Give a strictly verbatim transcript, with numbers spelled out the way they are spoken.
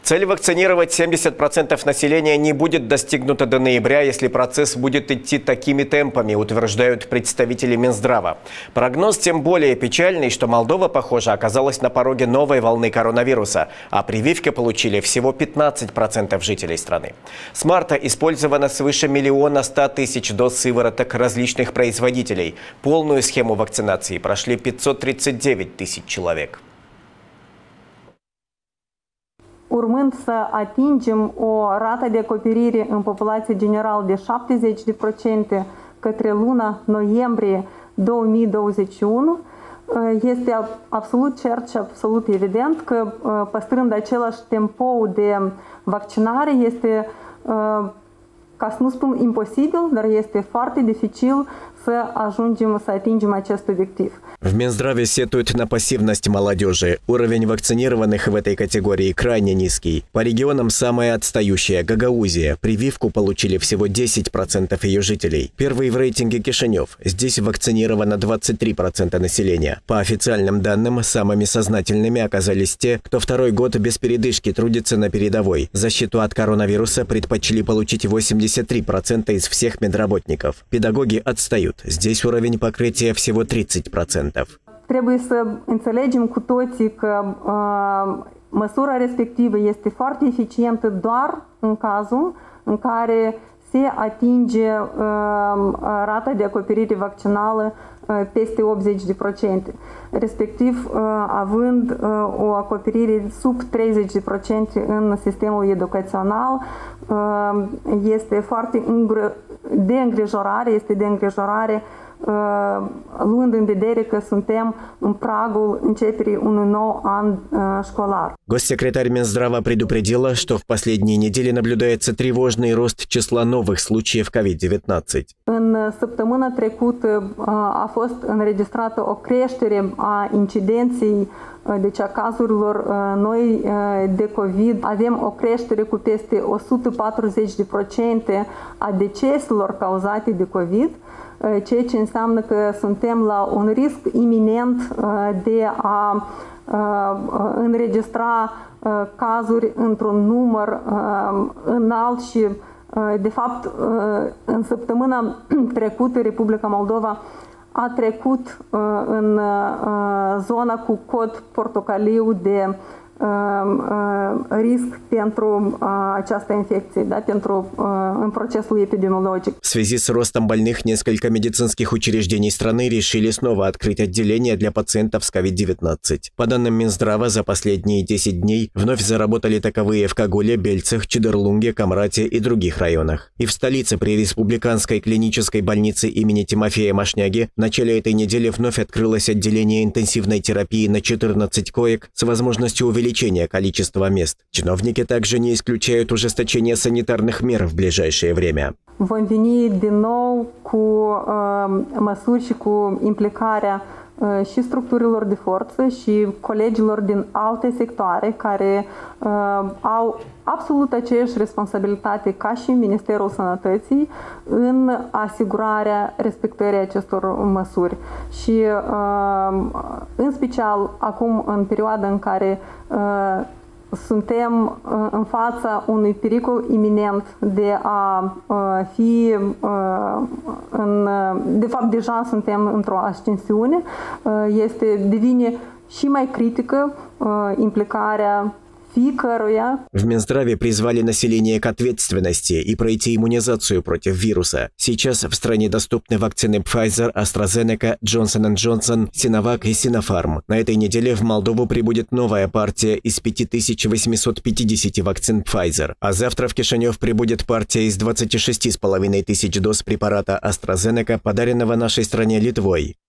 Цель вакцинировать семьдесят процентов населения не будет достигнута до ноября, если процесс будет идти такими темпами, утверждают представители Минздрава. Прогноз тем более печальный, что Молдова, похоже, оказалась на пороге новой волны коронавируса, а прививки получили всего пятнадцать процентов жителей страны. С марта использовано свыше миллиона ста тысяч доз сывороток различных производителей. Полную схему вакцинации прошли пятьсот тридцать девять tăiți человек. Urmând să atingem o rată de acoperire în populație general de șaptezeci de procente către luna noiembrie două mii douăzeci și unu, este absolut cert și absolut evident că, păstrând același tempo de vaccinare, este, ca să nu spun imposibil, dar este foarte dificil să ajungem să atingem acest obiectiv. В Минздраве сетуют на пассивность молодежи. Уровень вакцинированных в этой категории крайне низкий. По регионам самая отстающая – Гагаузия. Прививку получили всего десять процентов ее жителей. Первый в рейтинге Кишинев. Здесь вакцинировано двадцать три процента населения. По официальным данным, самыми сознательными оказались те, кто второй год без передышки трудится на передовой. Защиту от коронавируса предпочли получить восемьдесят три процента из всех медработников. Педагоги отстают. Здесь уровень покрытия всего тридцать процентов. Trebuie să înțelegem cu toții că uh, măsura respectivă este foarte eficientă doar în cazul în care se atinge uh, rata de acoperire vaccinală uh, peste optzeci de procente, respectiv uh, având uh, o acoperire sub treizeci de procente în sistemul educațional. Uh, este foarte de îngrijorare, este de îngrijorare luând în vedere că suntem în pragul începerii unui nou an școlar. Госсекретарь Минздрава предупредила, что в последние недели наблюдается тревожный рост числа новых случаев ковид девятнадцать. În săptămâna trecută a fost înregistrată o creștere a incidenței, deci a cazurilor noi de COVID. Avem o creștere cu peste o sută patruzeci de procente a deceselor cauzate de COVID, ceea ce înseamnă că suntem la un risc iminent de a înregistra cazuri într-un număr înalt și, de fapt, în săptămâna trecută Republica Moldova a trecut în zona cu cod portocaliu de risc pentru această infecție, да, pentru, în procesul epidemiologic. В связи с ростом больных несколько медицинских учреждений страны решили снова открыть отделения для пациентов с ковид девятнадцать. По данным Минздрава, за последние десять дней вновь заработали таковые в Кагуле, Бельцах, Чидерлунге, Камрате и других районах. И в столице при Республиканской клинической больнице имени Тимофея Машняги в начале этой недели вновь открылось отделение интенсивной терапии на четырнадцать коек с возможностью увеличения количества мест. Чиновники также не исключают ужесточение санитарных мер в ближайшее время. Vom veni din nou cu uh, măsuri și cu implicarea uh, și structurilor de forță și colegilor din alte sectoare care uh, au absolut aceeași responsabilitate ca și Ministerul Sănătății în asigurarea respectării acestor măsuri. Și uh, în special acum în perioada în care uh, suntem în fața unui pericol iminent de a fi, în, de fapt deja suntem într-o ascensiune, este, devine și mai critică implicarea fiecăruia. В Минздраве призвали население к ответственности и пройти иммунизацию против вируса. Сейчас в стране доступны вакцины Pfizer, AstraZeneca, Johnson энд Johnson, Sinovac и Sinopharm. На этой неделе в Молдову прибудет новая партия из пяти тысяч восьмисот пятидесяти вакцин Pfizer. А завтра в Кишинев прибудет партия из двадцати шести с половиной тысяч доз препарата AstraZeneca, подаренного нашей стране Литвой.